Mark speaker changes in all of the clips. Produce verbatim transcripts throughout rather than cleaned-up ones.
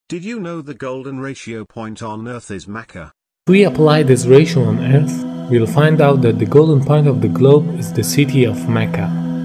Speaker 1: Did you know the golden ratio point on Earth is Mecca?
Speaker 2: If we apply this ratio on Earth, we'll find out that the golden point of the globe is the city of Mecca,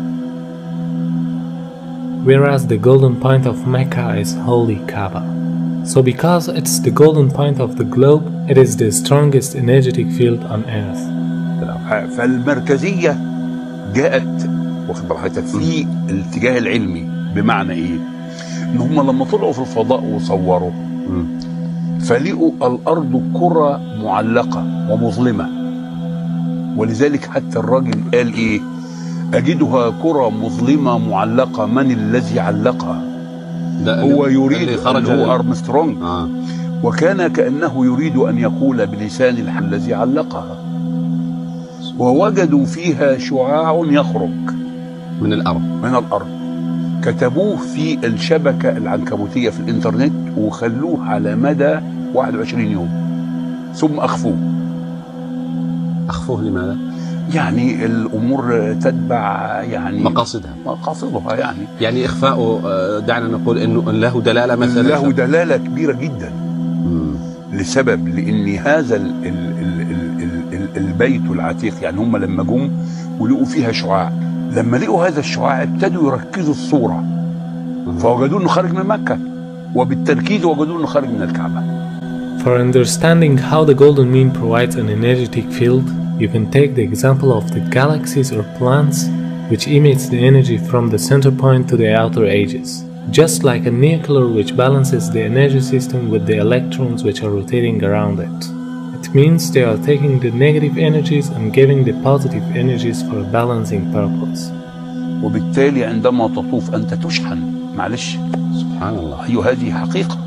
Speaker 2: whereas the golden point of Mecca is Holy Kaaba. So because it's the golden point of the globe, it is the strongest energetic field on Earth.
Speaker 3: فالمركزية جاءت واخد بالك في الاتجاه العلمي، بمعنى ايه؟ ان هم لما طلعوا في الفضاء وصوروا فلقوا الارض كرة معلقة ومظلمة، ولذلك حتى الراجل قال ايه؟ اجدها كرة مظلمة معلقة، من الذي علقها؟ هو يريد خرج هو أرمسترونج. آه. وكان كأنه يريد أن يقول بلسان الحال الذي علقها. ووجدوا فيها شعاع يخرج
Speaker 4: من الأرض
Speaker 3: من الأرض كتبوه في الشبكة العنكبوتية في الإنترنت وخلوه على مدى واحد وعشرين يوم ثم أخفوه.
Speaker 4: أخفوه لماذا؟
Speaker 3: يعني الأمور تتبع يعني
Speaker 4: مقاصدها
Speaker 3: مقاصدها يعني
Speaker 4: يعني إخفاؤه دعنا نقول إنه له دلالة مثلا
Speaker 3: له دلالة كبيرة جدا. مم. لسبب لأن هذا ال ال ال ال ال البيت العتيق، يعني هم لما جم ولقوا فيها شعاع، لما لقوا هذا الشعاع ابتدوا يركزوا الصورة فوجدوا إنه خارج من مكة، وبالتركيز وجدوا إنه خارج من الكعبة.
Speaker 2: For understanding how the golden mean provides an energetic field, you can take the example of the galaxies or planets, which emits the energy from the center point to the outer edges, just like a nuclear which balances the energy system with the electrons which are rotating around it. It means they are taking the negative energies and giving the positive energies for a balancing purpose.
Speaker 3: وبالتالي عندما تطوف أنت تشحن. معلش،
Speaker 4: سبحان الله.
Speaker 3: أيوة، هذه حقيقة.